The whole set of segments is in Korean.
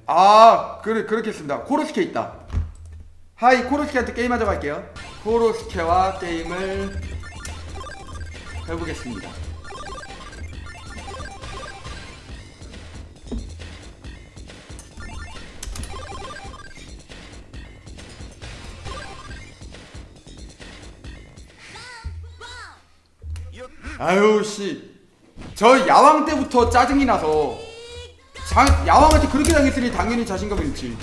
아 그렇게 했습니다. 코로스케 있다. 하이, 코로스케한테 게임하자고 할게요. 코로스케와 게임을 해보겠습니다. 아유 씨, 저 야왕 때부터 짜증이 나서 야왕한테 그렇게 당했으니 당연히 자신감이 있지.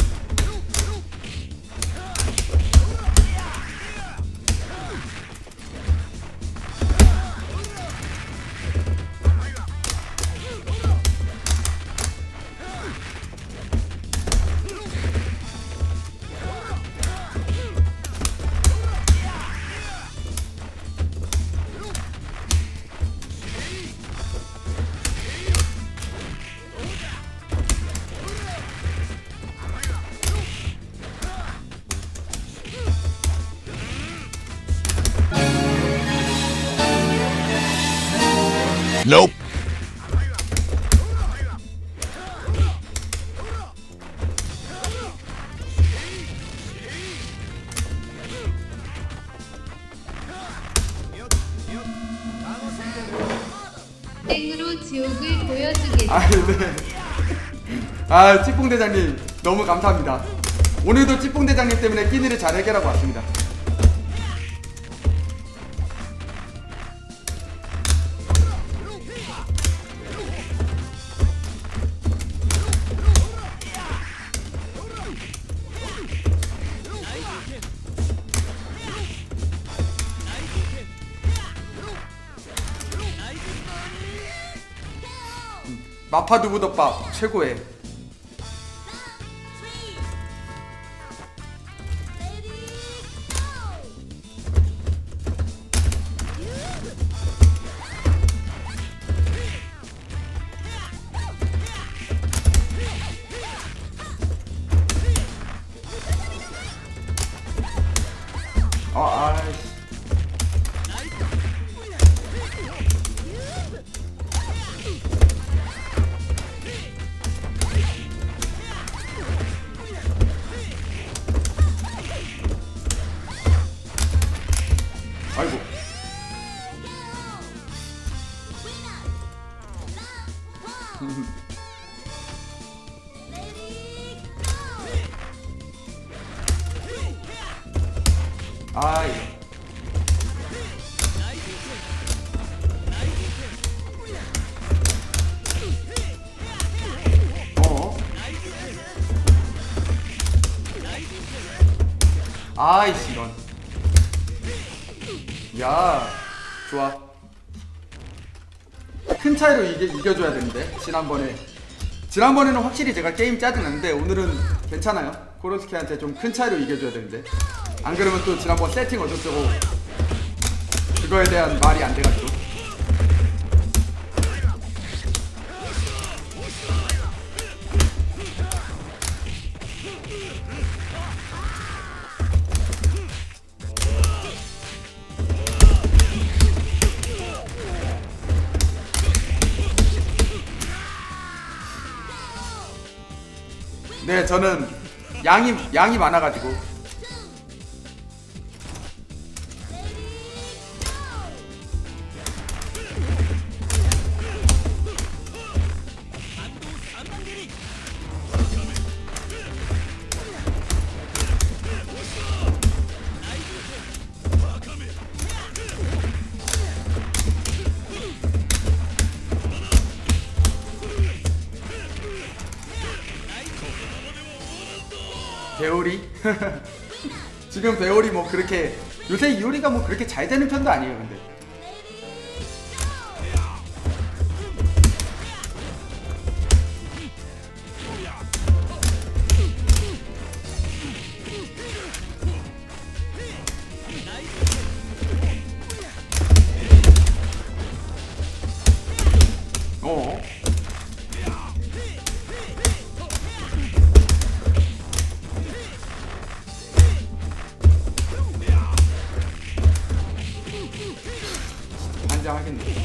Nope. 땡으로 지옥을 보여주겠어. 아 네. 아 찌뽕 대장님 너무 감사합니다. 오늘도 찌뽕 대장님 때문에 끼니를 잘 해결하고 왔습니다. 마파두부덮밥 최고의. 아이씨. 아이고. 아이. 아이씨 이런. 야 좋아. 큰 차이로 이겨줘야 되는데. 지난번에는 확실히 제가 게임 짜증났는데 오늘은 괜찮아요. 코로스케한테 좀 큰 차이로 이겨줘야 되는데 안 그러면 또 지난번 세팅 어쩌고 그거에 대한 말이 안 돼가지고. 네, 저는 양이 많아가지고. 배오리? 지금 배오리 뭐 그렇게 요새 이오리가 뭐 그렇게 잘 되는 편도 아니에요. 근데 하겠네.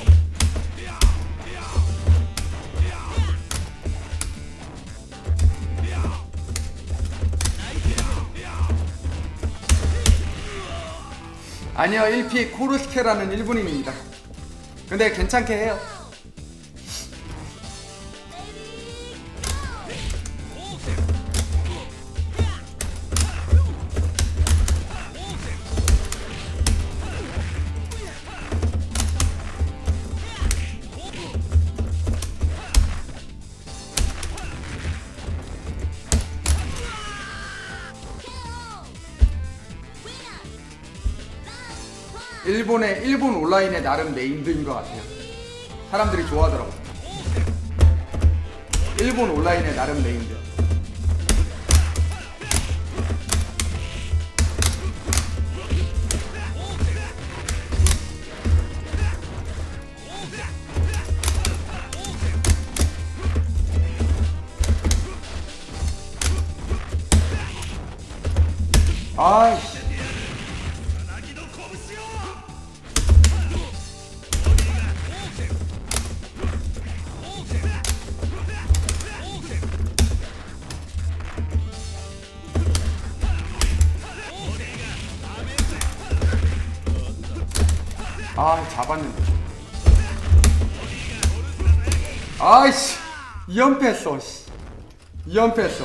아니요, 1픽 코르스케라는 일본인입니다. 근데 괜찮게 해요. 일본 온라인의 나름 네임드인 것 같아요. 사람들이 좋아하더라고. 일본 온라인의 나름 네임드. 아이씨. 아, 잡았는데. 아이씨, 2연패했어. 2연패했어.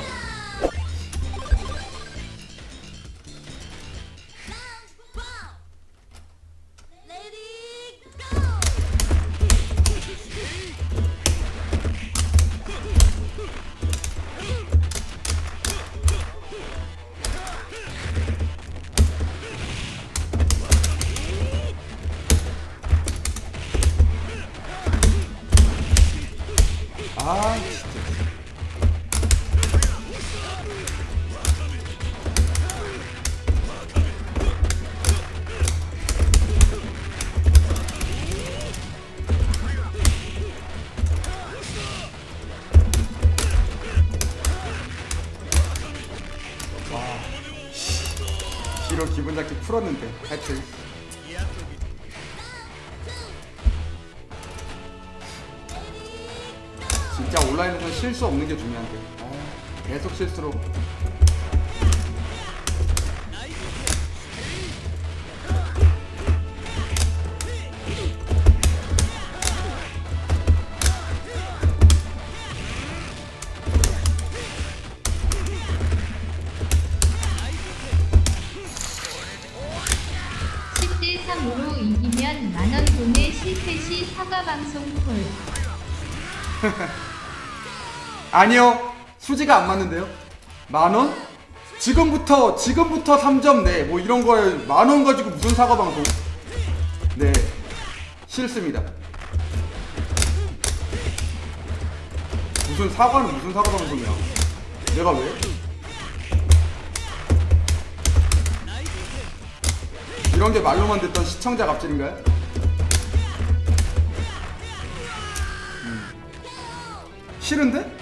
아, 진짜. 와, 뒤로 기분 좋게 풀었는데 하여튼. 진짜 온라인에서는 실수 없는 게 중요한데. 계속 실수로. 으로 이기면 만원 돈에 실패 시 사과방송 콜. 아니요, 수지가 안 맞는데요. 만원? 지금부터 3점 내 뭐 이런 거에 만원 가지고 무슨 사과 방송? 네, 싫습니다. 무슨 사과는 무슨 사과 방송이야? 내가 왜? 이런 게 말로만 듣던 시청자 갑질인가요? 싫은데?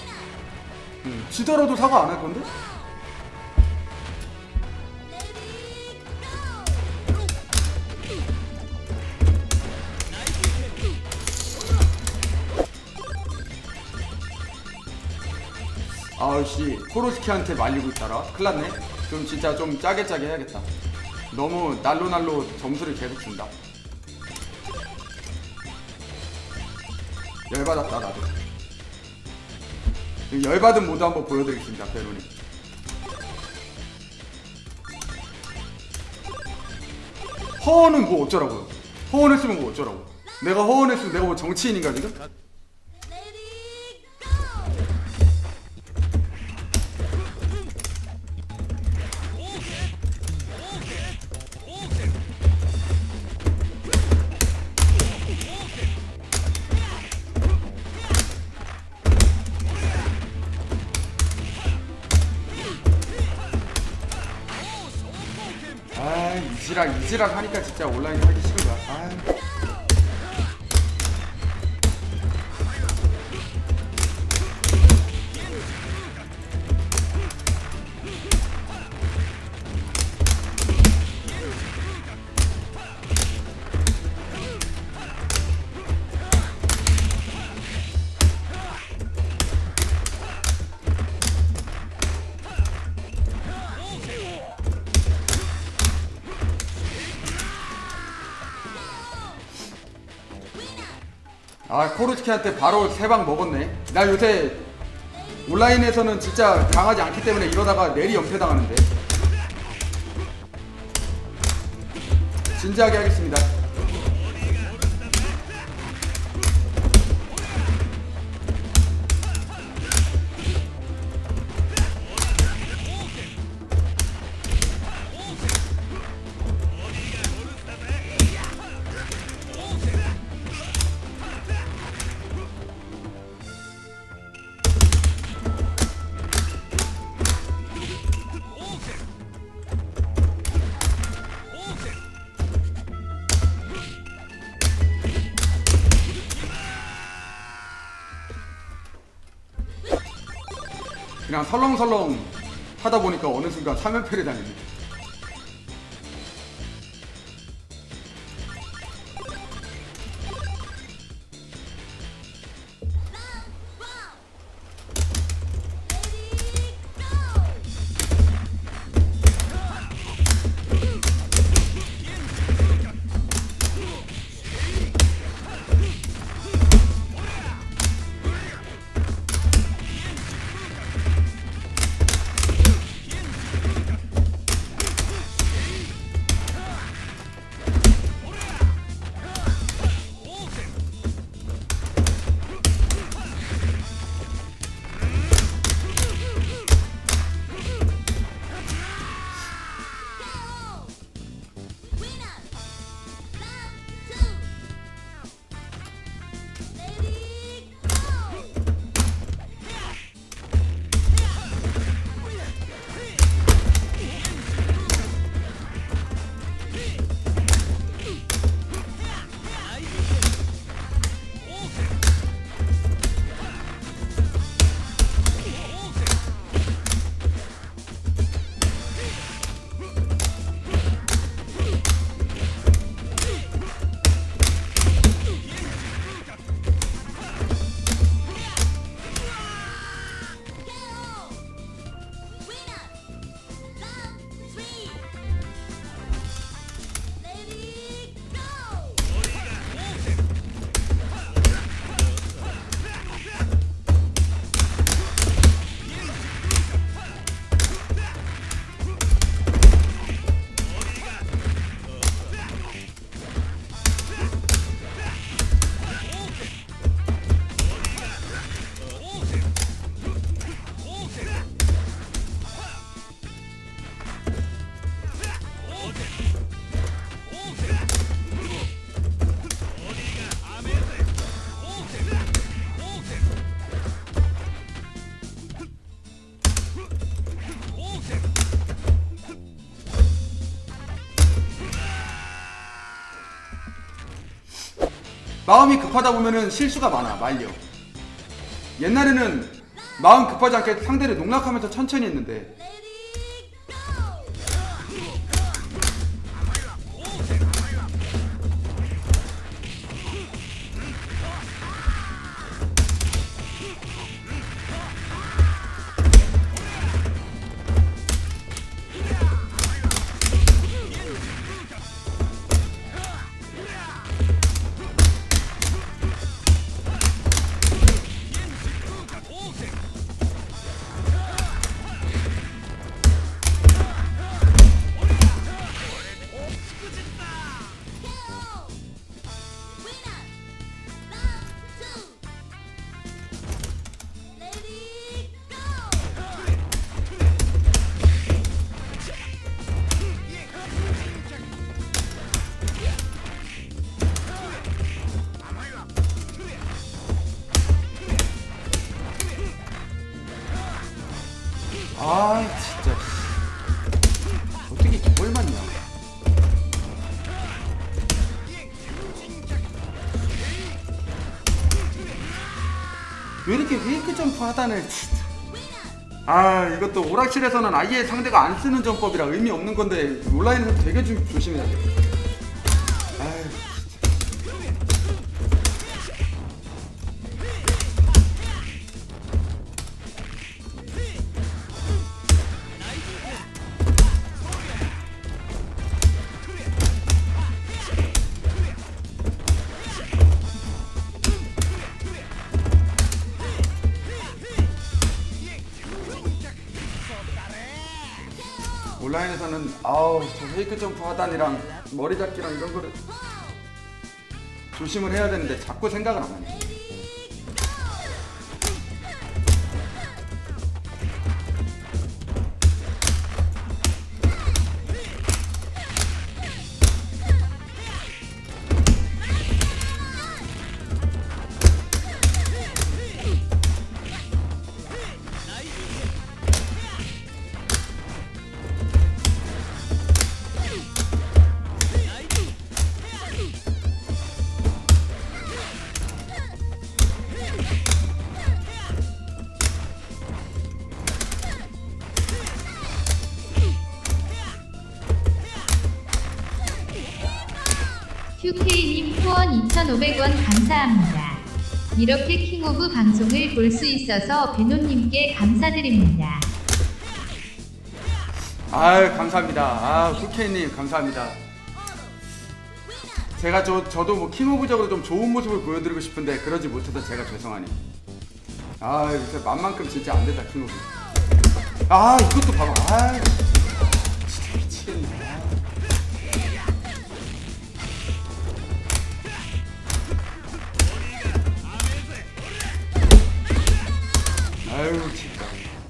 지더라도 사과 안 할 건데? 아우씨, 코로스키한테 말리고 있다라. 큰일났네. 좀 진짜 좀 짜게 해야겠다. 너무 날로 점수를 계속 준다. 열받았다 나도. 열받은 모드 한번 보여드리겠습니다. 베로님. 허언은 뭐 어쩌라고요? 허언했으면 뭐 어쩌라고? 내가 허언했으면 내가 뭐 정치인인가 지금? 아, 이지랄 하니까 진짜 온라인 하기 싫은 거야. 아. 아, 코르스키한테 바로 3방 먹었네. 나 요새 온라인에서는 진짜 강하지 않기 때문에 이러다가 내리 연패당하는데. 진지하게 하겠습니다. 그냥 설렁설렁 하다 보니까 어느 순간 3연패를 당했네. 마음이 급하다 보면은 실수가 많아. 말려. 옛날에는 마음 급하지 않게 상대를 농락하면서 천천히 했는데 아 진짜 어떻게 저걸 맞냐. 왜 이렇게 웨이크 점프 하단을 진짜. 아 이것도 오락실에서는 아예 상대가 안 쓰는 전법이라 의미 없는 건데 온라인에서 되게 좀 조심해야 돼. 아유 아우 저 페이크 점프 하단이랑 머리 잡기랑 이런 거를 조심을 해야 되는데 자꾸 생각을 안 하네. QK님 후원 2,500원 감사합니다. 이렇게 킹오브 방송을 볼 수 있어서 베노님께 감사드립니다. 아유 감사합니다. 쿠케이님 감사합니다. 제가 저도 뭐 킹오브적으로 좀 좋은 모습을 보여드리고 싶은데 그러지 못해서 제가 죄송하니. 요새 만만큼 진짜 안 된다 킹오브. 이것도 봐봐. 진짜 미치겠네. 아유 진짜.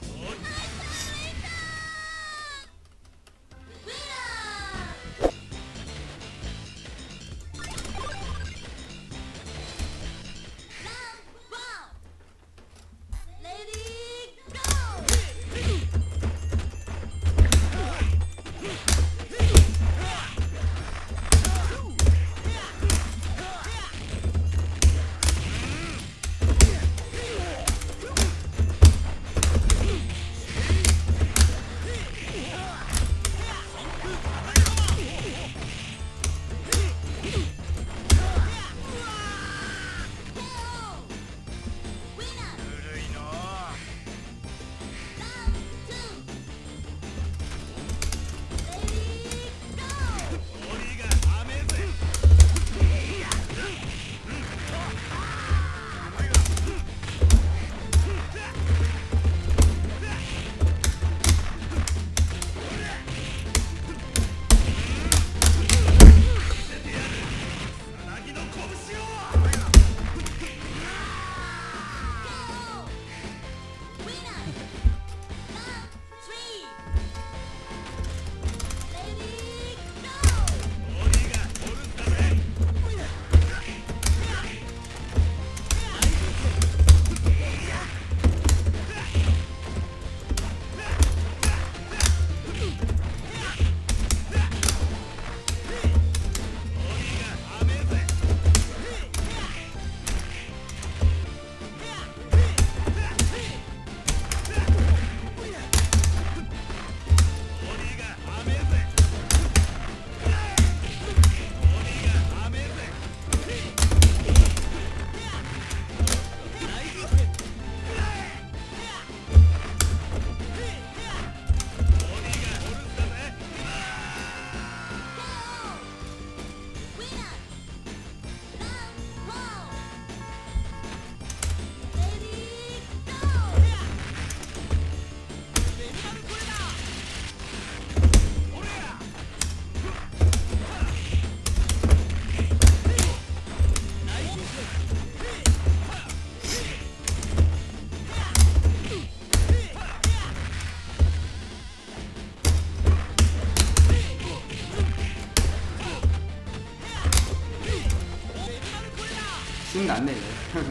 신났네 이거.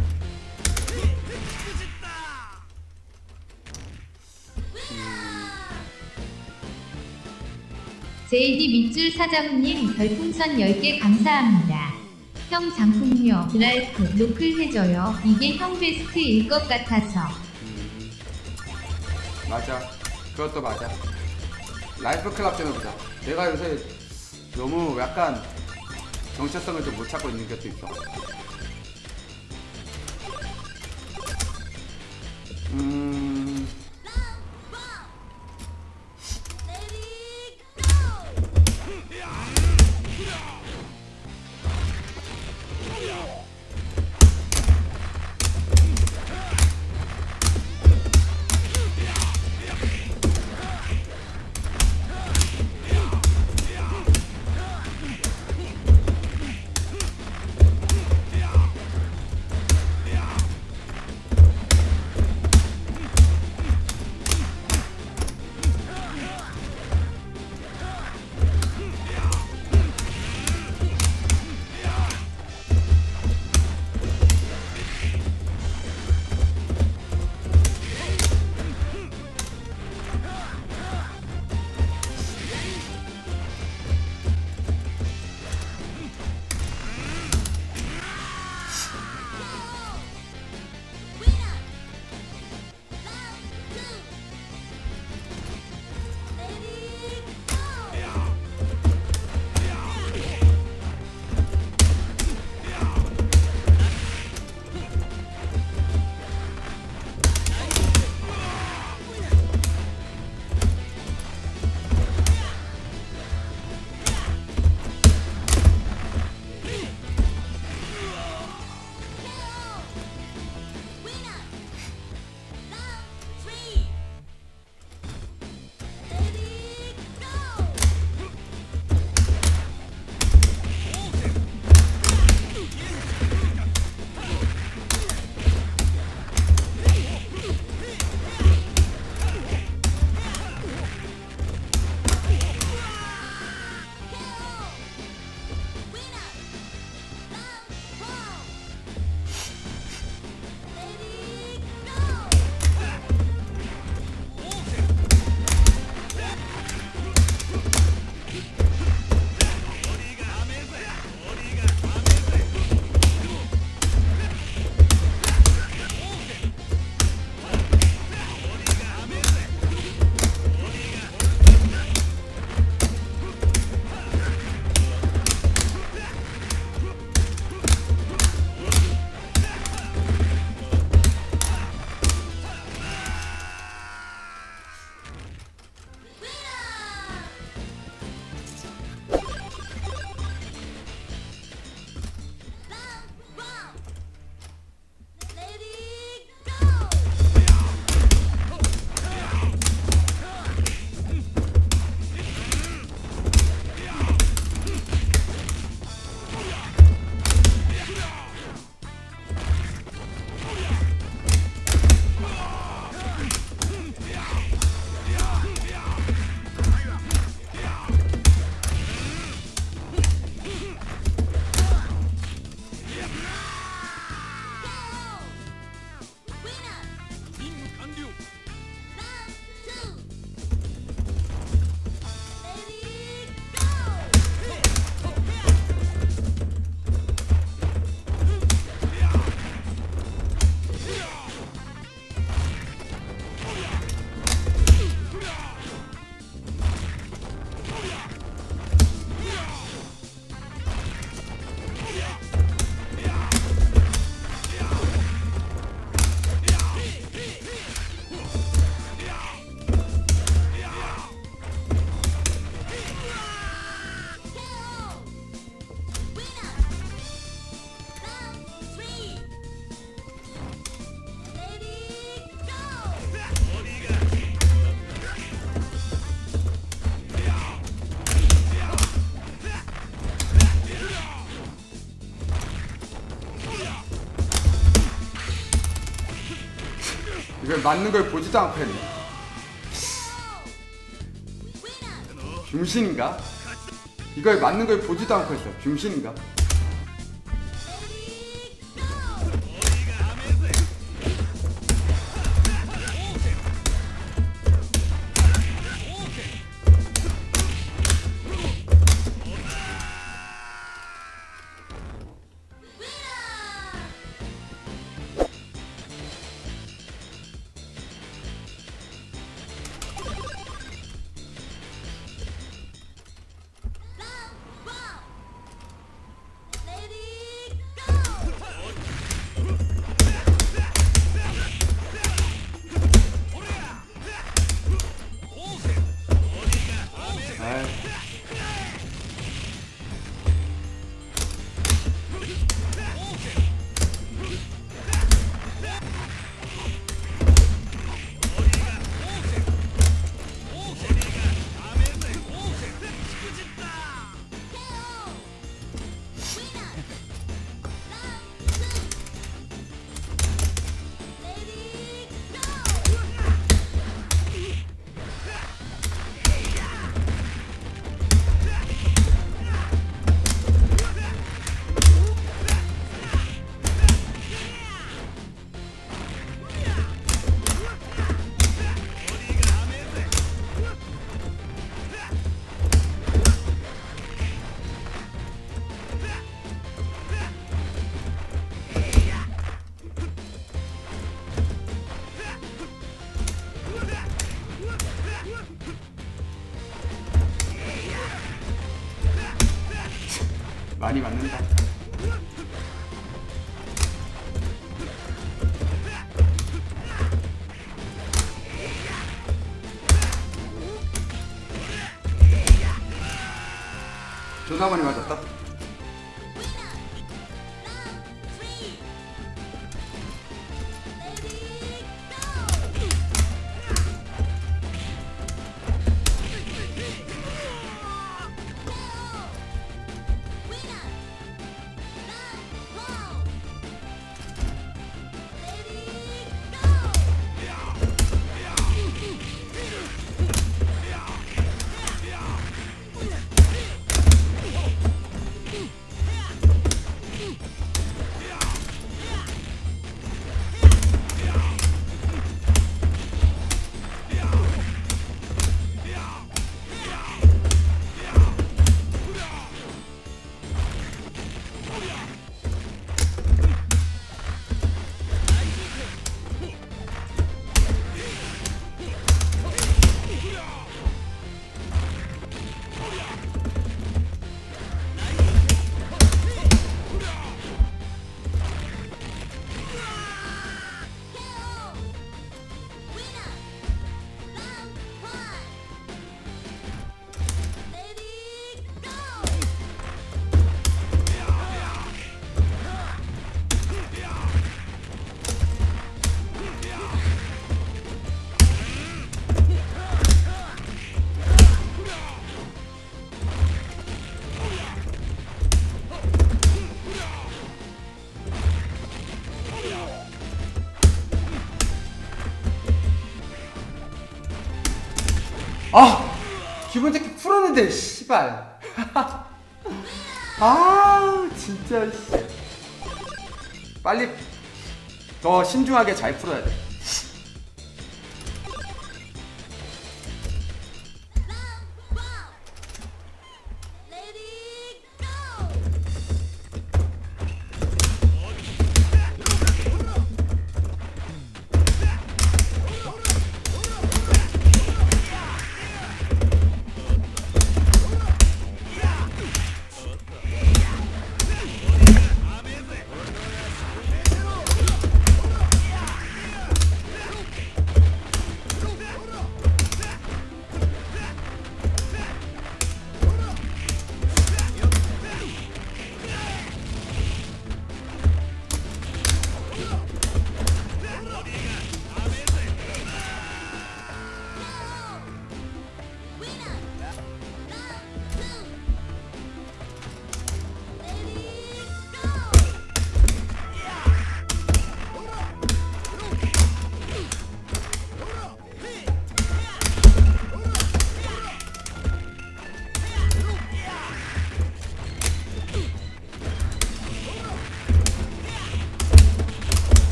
JD 밑줄 사장님 별풍선 10개 감사합니다. 형 장풍료, 드랄프, 노클 해줘요. 이게 형 베스트일 것 같아서. 맞아. 그것도 맞아. 라이프 클럽 좀 해보자. 내가 요새 너무 약간 정체성을 좀 못 찾고 있는 것도 있어. 이걸 맞는 걸 보지도 않고 했네. 병신인가? 이걸 맞는 걸 보지도 않고 했어. 병신인가? 많이 맞는다. 존나 많이 맞았다. 아! 기본 새끼 풀었는데 씨발. 아 진짜 씨. 빨리 더 신중하게 잘 풀어야 돼.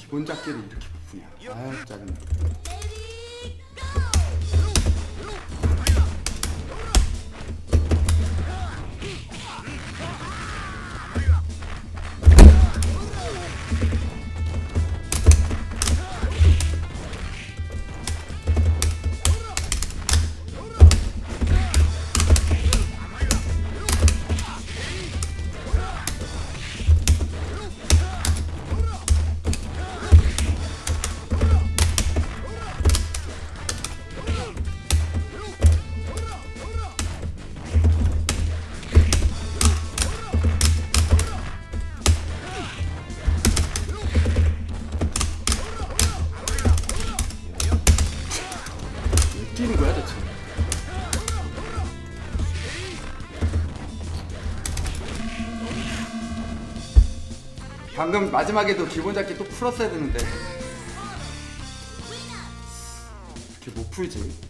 기본 잡기를 이렇게 못 푸냐. 아유 짜증나. 뛰는 거야 대체? 방금 마지막에도 기본 잡기 또 풀었어야 되는데 이렇게 못 풀지.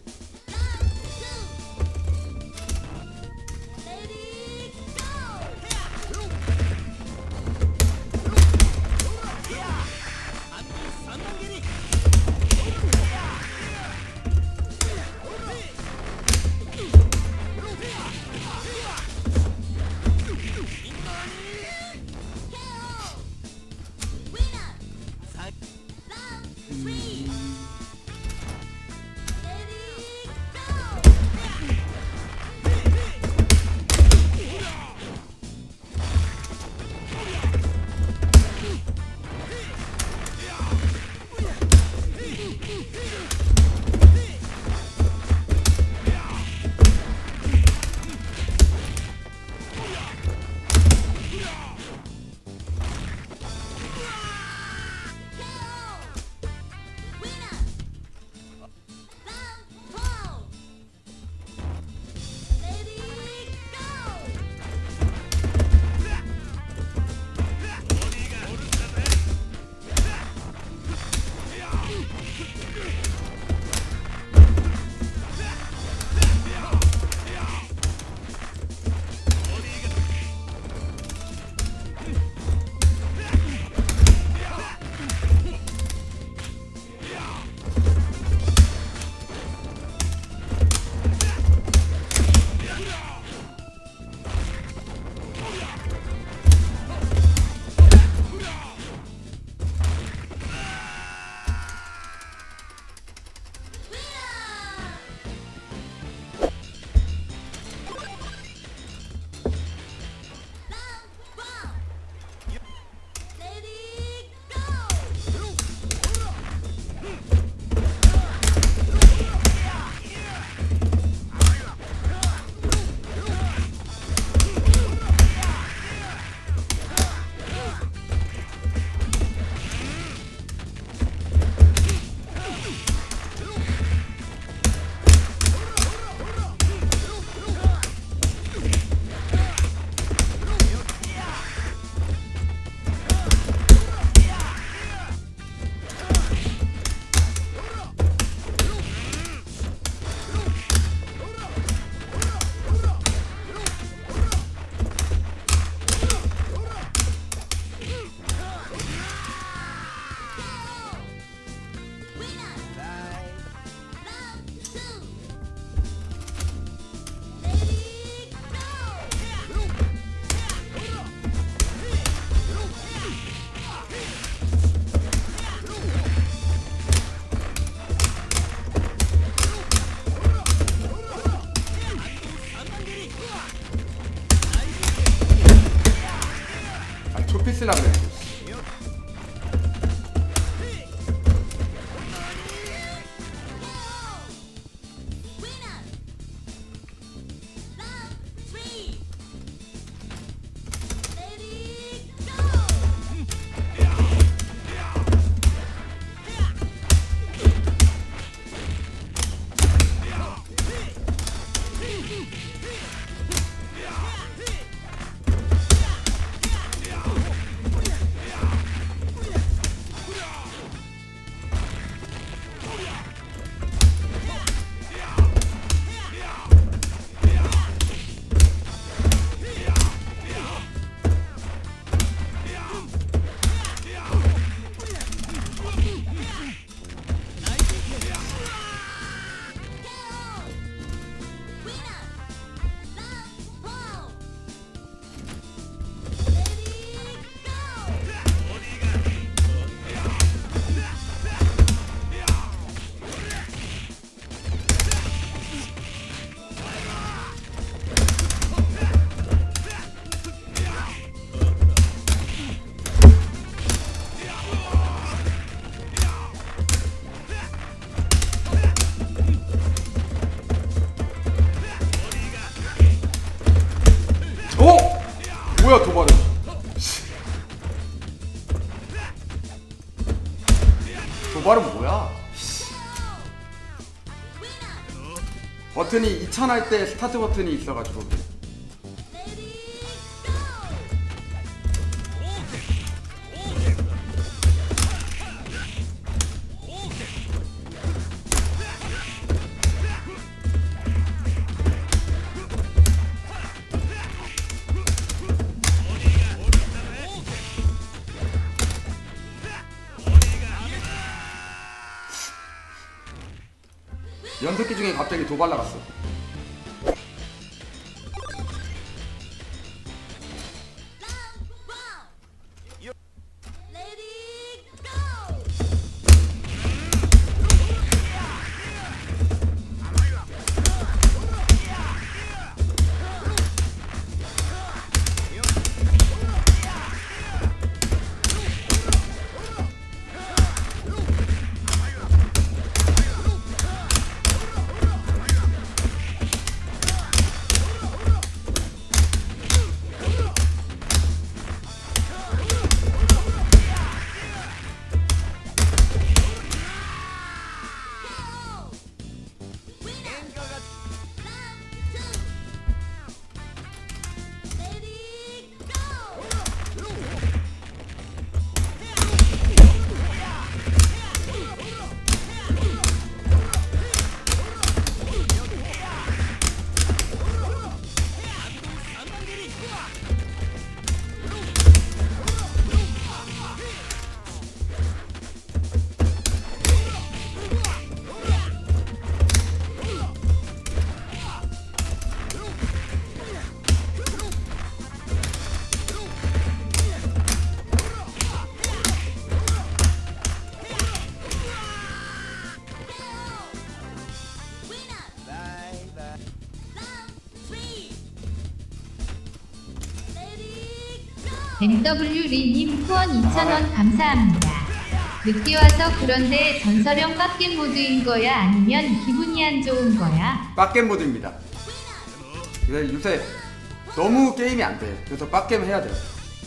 쓰려고 그래. 뭐야 도발은. 도발은 뭐야? 버튼이 2000 할 때 스타트 버튼이 있어가지고. 연습기 중에 갑자기 도발 나갔어. MW리님 후원 2,000원 감사합니다. 늦게 와서 그런데 전설형 빡겜 모드인 거야 아니면 기분이 안 좋은 거야? 빡겜 모드입니다. 근데 요새 너무 게임이 안 돼. 그래서 빡겜 해야 돼요.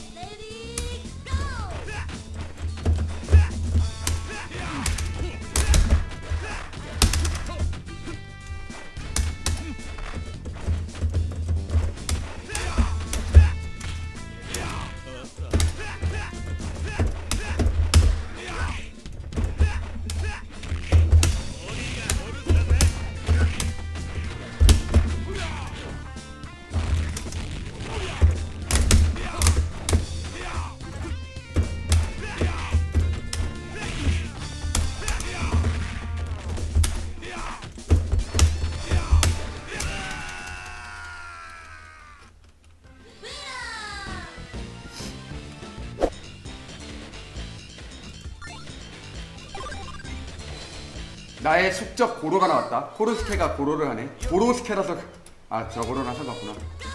나의 숙적 고로가 나왔다. 코르스케가 고로를 하네. 고로스케라서 아 저거로나 상관없구나.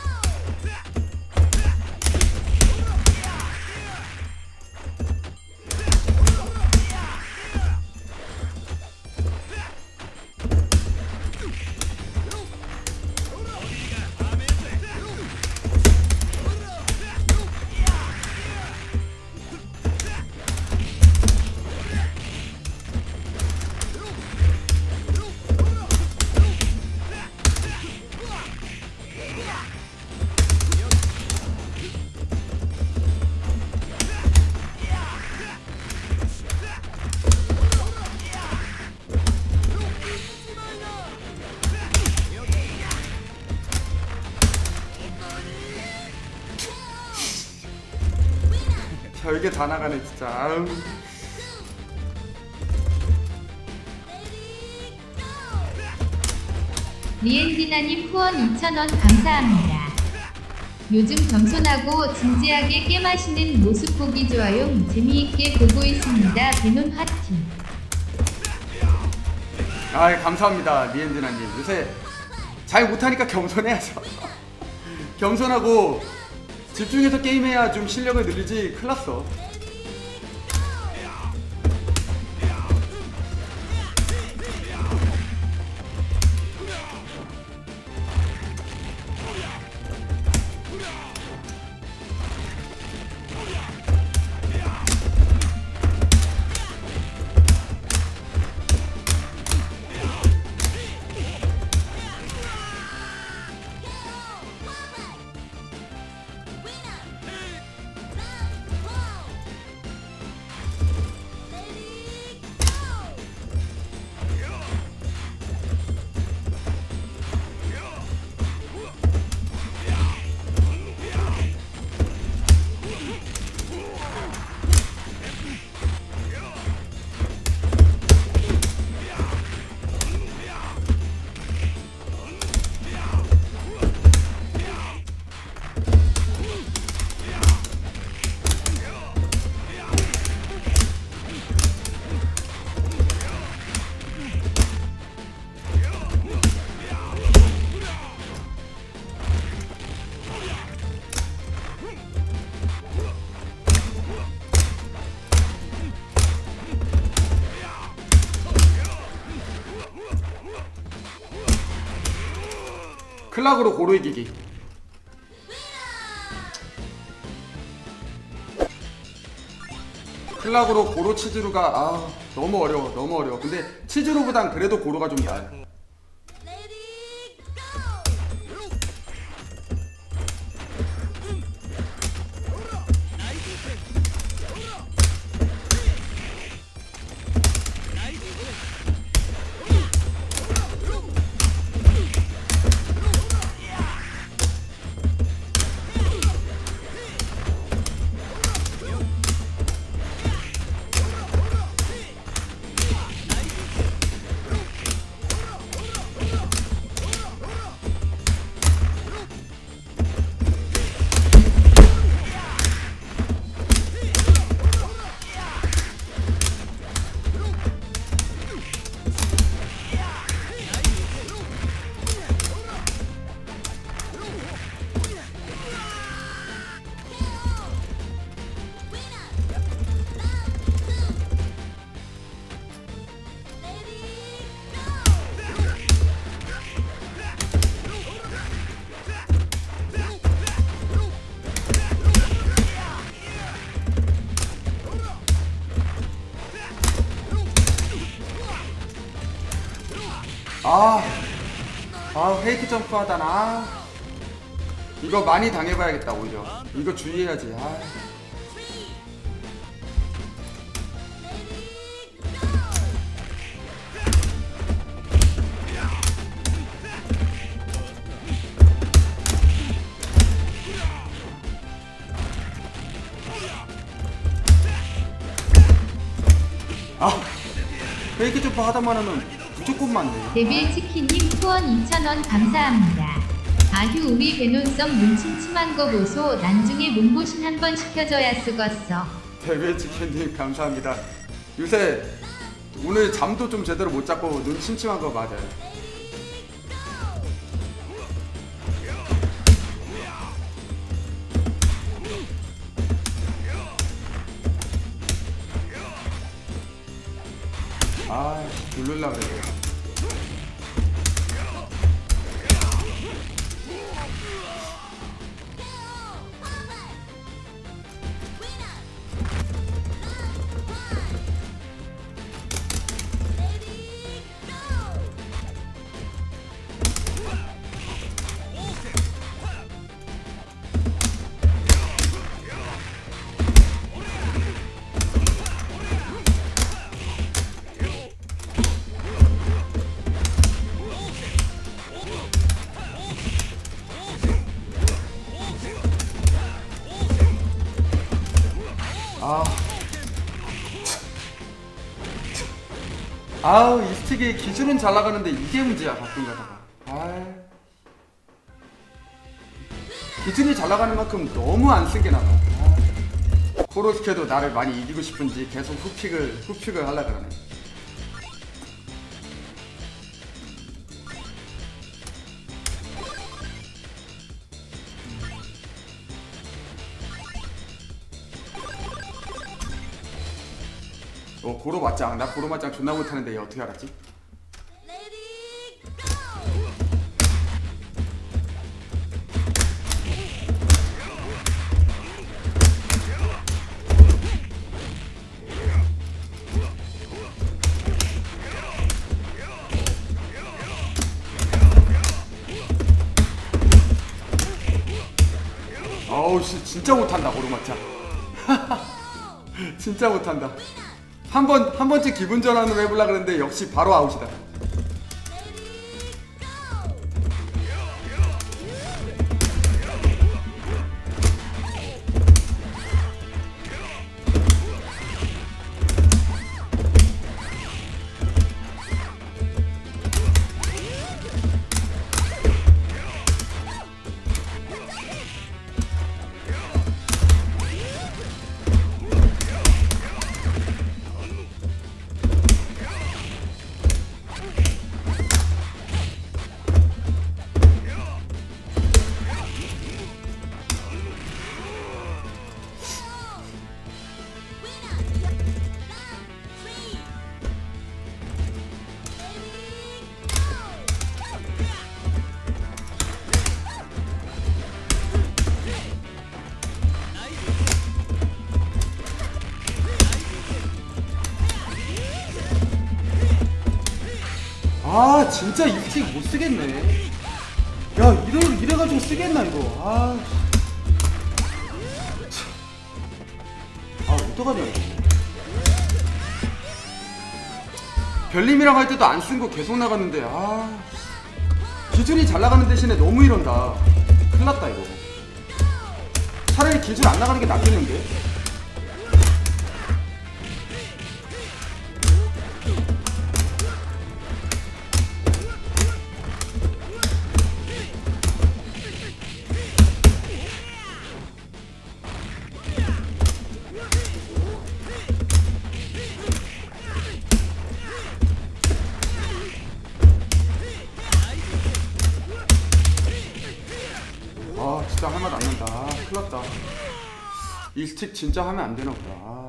별게 다 나가네 진짜. 아유. 리엔디나님 후원 2,000원 감사합니다. 요즘 겸손하고 진지하게 게임하시는 모습 보기 좋아요. 재미있게 보고 있습니다. 베논 하트. 아 감사합니다 리엔드나님. 요새 잘 못하니까 겸손해야죠. 겸손하고 집중해서 게임해야 좀 실력을 늘리지. 큰일났어. 클락으로 고루 이기기. 클락으로 고루 치즈루가 너무 어려워, 너무 어려워. 근데 치즈루보단 그래도 고루가 좀 나아요. 페이크 점프 하다나. 이거 많이 당해봐야겠다. 오히려 이거 주의해야지. 페이크 점프 하다만 하면 무조건 맞네. 데빌치킨님 후원 2,000원 감사합니다. 아휴 우리 배논성 눈 침침한 거 보소. 난중에 몸보신 한번 시켜줘야 쓰겄어. 데빌치킨님 감사합니다. 요새 오늘 잠도 좀 제대로 못 잤고 눈 침침한 거 맞아요. 누르려고 그래. 이 스틱이 기술은 잘 나가는데 이게 문제야 가끔 가다가. 기술이 잘 나가는 만큼 너무 안 쓰게 나가. 코로스케도 나를 많이 이기고 싶은지 계속 후픽을 하려고 그러네. 고로 맞짱. 나 고로 맞짱 존나 못하는데 얘 어떻게 알았지? 진짜 못한다 오르마차. 진짜 못한다. 한 번째 기분 전환을 해보려고 그랬는데 역시 바로 아웃이다. 아 진짜 이 스틱 못쓰겠네. 야 이래가지고 쓰겠나 이거. 어떡하냐 이거. 별님이랑 할 때도 안 쓴 거 계속 나갔는데 기준이 잘 나가는 대신에 너무 이런다. 큰일났다 이거. 차라리 기준 안 나가는 게 낫겠는데. 진짜 할 맛 안 난다. 큰일났다. 이 스틱 진짜 하면 안 되나 보다.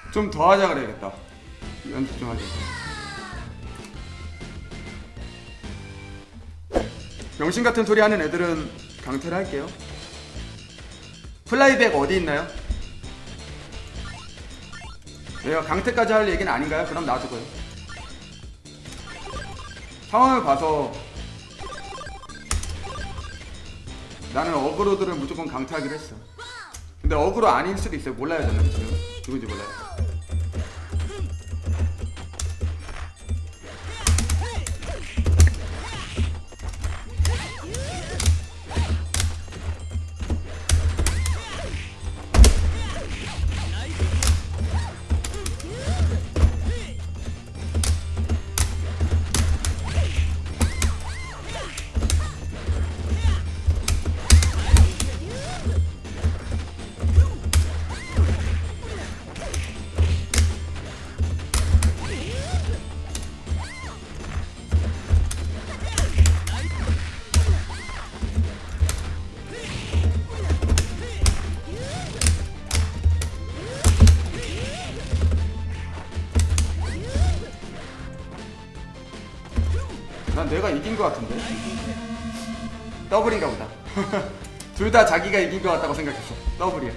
좀 더 하자 그래야겠다. 연습 좀 하자. 병신 같은 소리 하는 애들은 강퇴를 할게요. 플라이백 어디 있나요? 내가 강퇴까지 할 얘기는 아닌가요? 그럼 놔두고요. 상황을 봐서 나는 어그로들은 무조건 강퇴하기로 했어. 근데 어그로 아닐 수도 있어요. 몰라요 저는 지금 누군지 몰라요. 난 내가 이긴 것 같은데? 더블인가 보다. 둘 다 자기가 이긴 것 같다고 생각했어. 더블이야.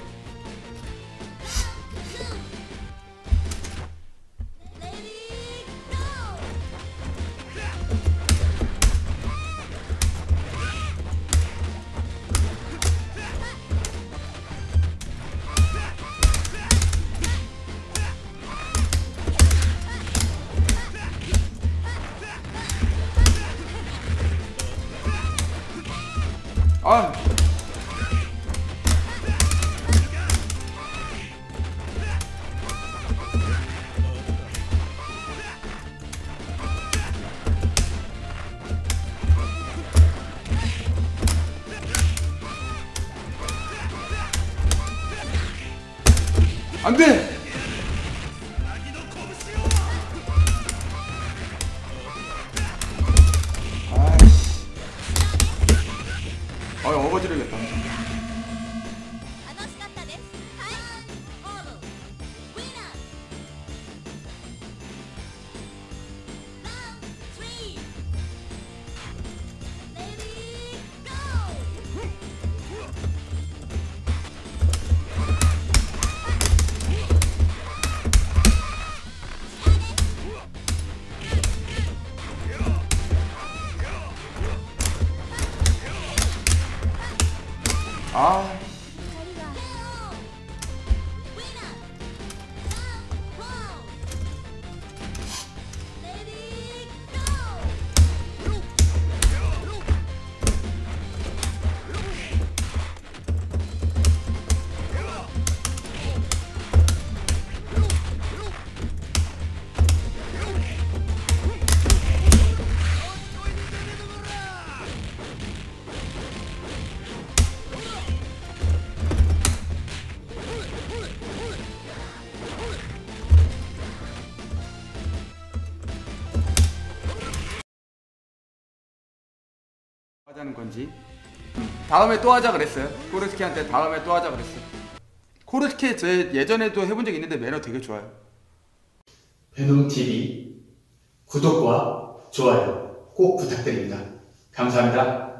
아, 안 돼! 아이씨. 어거지를 냈다. 楽しかったです。はい。オーブ。ウィナー。ラウンド3。レディーゴ 아, ー。ウィナー。ラウンド4。レディーゴー。 하자는 건지. 다음에 또 하자 그랬어요. 코르스키한테 다음에 또 하자 그랬어. 코르스키 제 예전에도 해본 적 있는데 매너 되게 좋아요. 베놈TV 구독과 좋아요 꼭 부탁드립니다. 감사합니다.